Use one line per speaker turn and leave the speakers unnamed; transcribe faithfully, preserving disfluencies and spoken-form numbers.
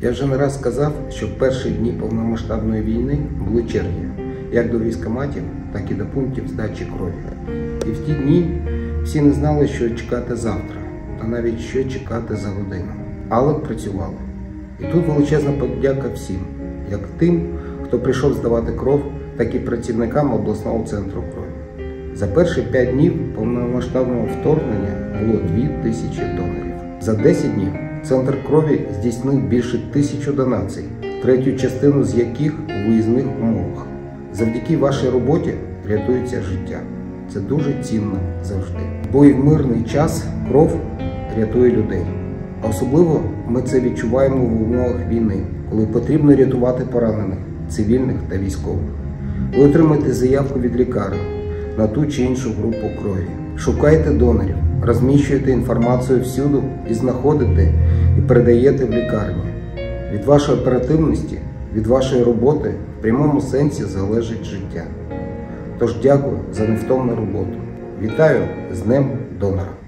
Я вже не раз сказав, що в перші дні повномасштабної війни були черги, як до військкоматів, так і до пунктів здачі крові. І в ті дні всі не знали, що чекати завтра, та навіть що чекати за годину. Але працювали. І тут величезна подяка всім, як тим, хто прийшов здавати кров, так і працівникам обласного центру крові. За перші п'ять днів повномасштабного вторгнення було дві тисячі донорів. За десять днів центр крові здійснив більше тисячі донацій, третю частину з яких у виїзних умовах. Завдяки вашій роботі рятується життя. Це дуже цінно завжди. Бо і в мирний час кров рятує людей. А особливо ми це відчуваємо в умовах війни, коли потрібно рятувати поранених, цивільних та військових. Ви отримаєте заявку від лікаря на ту чи іншу групу крові. Шукайте донорів, розміщуєте інформацію всюди і знаходите і передаєте в лікарні. Від вашої оперативності, від вашої роботи в прямому сенсі залежить життя. Тож дякую за невтомну роботу. Вітаю з Днем донора!